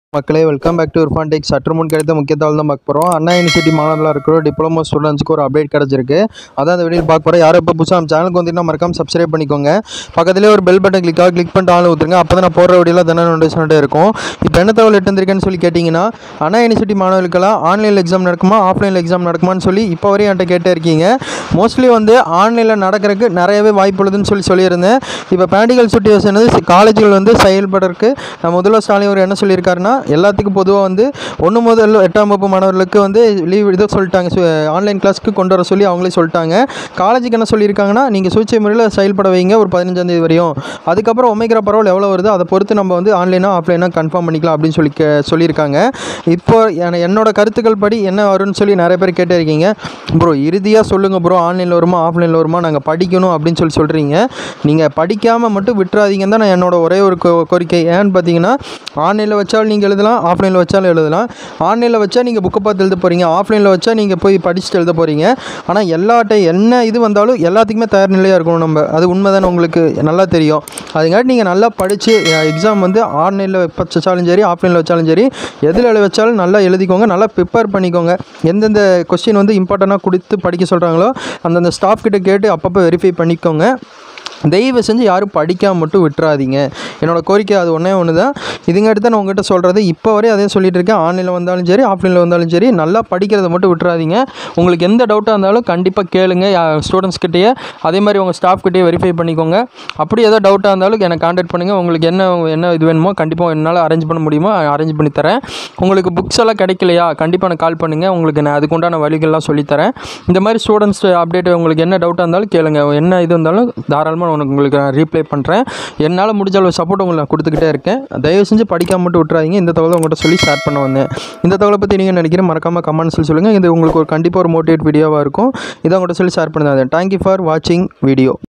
மக்களே welcome back to Irfan tech. சற்று முன் கிடைத்த முக்கிய தகவல் தான் பார்க்க போகிறோம். அண்ணா யூனிவர்சிட்டி மாணவர்களாக இருக்கிற டிப்ளமோ ஸ்டூடெண்ட்ஸ்க்கு ஒரு அப்டேட் கிடச்சிருக்கு. அதான் அந்த வீடியோ பார்க்க போகிறோம். யாரும் இப்போ புதுசாக நம்ம சேனலுக்கு வந்தீங்கன்னா மறக்காம சப்ஸ்கிரைப் பண்ணிக்கோங்க. பக்கத்துலேயே ஒரு பெல் பட்டன் கிளிக் பண்ணிட்டு ஆள் ஊற்றுங்க. அப்போ தான் நான் போடுற வீடியோலாம் தினம் நோட்டிஃபிகேஷன் இருக்கும். இப்போ என்ன தகவல் எடுத்துருக்கேன்னு சொல்லி கேட்டிங்கன்னா, அண்ணா யூனிவர்சிட்டி மாணவர்களுக்கெல்லாம் ஆன்லைனில் எக்ஸாம் நடக்குமா ஆஃப்லைனில் எக்ஸாம் நடக்குமான்னு சொல்லி இப்போ வரையும் என்கிட்ட கேட்டே இருக்கீங்க. மோஸ்ட்லி ஆன்லைனில் நடக்கிறதுக்கு நிறையவே வாய்ப்பு உள்ளதுன்னு சொல்லியிருந்தேன். இப்போ ப்ராக்டிகல் சுச்சுவேஷன் காலேஜுகள் செயல்படுறதுக்கு முதல்வர் ஸ்டாலின் அவர் என்ன சொல்லியிருக்காருன்னா, எல்லாத்துக்கும் பொதுவாக 1 முதல் 8ஆம் வகுப்பு மாணவர்களுக்கு லீவ் இதை சொல்லிட்டாங்க. ஆன்லைன் கிளாஸ்க்கு கொண்டு வர சொல்லி அவங்களே சொல்லிட்டாங்க. காலேஜுக்கு என்ன சொல்லியிருக்காங்கன்னா, நீங்கள் சூழ்ச்சி முறையில் செயல்பட வைங்க ஒரு 15ஆம் தேதி வரையும். அதுக்கப்புறம் ஒமேக்ரா பரவல் எவ்வளோ வருதோ அதை பொறுத்து நம்ம ஆன்லைனாக ஆஃப்லைனாக கன்ஃபார்ம் பண்ணிக்கலாம் அப்படின்னு சொல்லியிருக்காங்க. இப்போ என்னோட கருத்துக்கள் படி என்ன வரும்னு சொல்லி நிறைய பேர் கேட்டே இருக்கீங்க. ப்ரோ இறுதியாக சொல்லுங்கள் ப்ரோ, ஆன்லைனில் வருமா ஆஃப்லைனில் வருமா, நாங்கள் படிக்கணும் அப்படின்னு சொல்கிறீங்க. நீங்கள் படிக்காமல் மட்டும் விட்டுறாதீங்கன்னு தான் நான் என்னோட ஒரே ஒரு கோரிக்கை. ஏன்னு பார்த்தீங்கன்னா, ஆன்லைனில் வச்சாலும் நீங்கள் எழுதலாம், ஆஃப்லைனில் வச்சாலும் எழுதலாம். ஆன்லைனில் வச்சா நீங்கள் புக்கை பார்த்து எழுத போகிறீங்க, ஆஃப்லைனில் வச்சா நீங்கள் போய் படிச்சுட்டு எழுத போகிறீங்க. ஆனால் என்ன இது வந்தாலும் எல்லாத்துக்குமே தயார் நிலையாக இருக்கணும் நம்ம. அது உண்மை தானே, உங்களுக்கு நல்லா தெரியும். அதுங்காட்டி நீங்கள் நல்லா படித்து எக்ஸாம் ஆன்லைனில் வச்சாலும் சரி ஆஃப்லைனில் வச்சாலும் சரி எதில் வச்சாலும் நல்லா எழுதிக்கோங்க, நல்லா ப்ரிப்பேர் பண்ணிக்கோங்க. எந்தெந்த கொஸ்டின் இம்பார்ட்டண்ட்டாக கொடுத்து படிக்க சொல்கிறாங்களோ அந்தந்த ஸ்டாஃப் கிட்ட கேட்டு அப்பப்போ வெரிஃபை பண்ணிக்கோங்க. தயவு செஞ்சு யாரும் படிக்காமல் மட்டும் விட்டுறாதீங்க. என்னோடய கோரிக்கை அது ஒன்று தான். இதுங்காட்டி தான் நான் உங்கள்கிட்ட சொல்கிறது. இப்போ வரையும் அதே சொல்லிகிட்டு இருக்கேன். ஆன்லைனில் வந்தாலும் சரி ஆஃப்லைனில் வந்தாலும் சரி நல்லா படிக்கிறத மட்டும் விட்டுறாதீங்க. உங்களுக்கு எந்த டவுட்டாக இருந்தாலும் கண்டிப்பாக கேளுங்க ஸ்டூடெண்ட்ஸ் கிட்டேயே. அதே மாதிரி உங்கள் ஸ்டாஃப் கிட்டேயே வெரிஃபை பண்ணிக்கோங்க. அப்படி ஏதோ டவுட்டாக இருந்தாலும் என்னை கான்டாக்ட் பண்ணுங்கள். உங்களுக்கு என்ன இது வேணுமோ கண்டிப்பாக என்னால் அரேஞ்ச் பண்ண முடியுமோ அரேஞ்ச் பண்ணி தரேன். உங்களுக்கு புக்ஸ் எல்லாம் கிடைக்கலையா கண்டிப்பாக எனக்கு கால் பண்ணுங்கள். உங்களுக்கு நான் அதுக்குண்டான வழிகள்லாம் சொல்லித்தரேன். இந்த மாதிரி ஸ்டூடெண்ட்ஸ் அப்டேட் உங்களுக்கு என்ன டவுட்டாக இருந்தாலும் கேளுங்க. என்ன இது இருந்தாலும் தாராளமாக உங்களுக்கு நான் ரீப்ளை பண்ணுறேன். என்னால் முடிஞ்ச அளவு சப்போர்ட் உங்களுக்கு நான் கொடுத்துக்கிட்டே இருக்கேன். தயவு செஞ்சு படிக்காம மட்டும் விட்டுறாதீங்க. இந்த தகவலை உங்கள்கிட்ட சொல்லி ஷேர் பண்ண வந்தேன். இந்த தகவலை பற்றி நீங்கள் நினைக்கிறேன் மறக்காமல் கமெண்ட்ஸில் சொல்லுங்கள். இது உங்களுக்கு கண்டிப்பாக ஒரு மோட்டிவேட் வீடியோவாக இருக்கும். இதை உங்கள்கிட்ட சொல்லி ஷேர் பண்ணுறேன். தேங்க்யூ ஃபார் வாட்சிங் வீடியோ.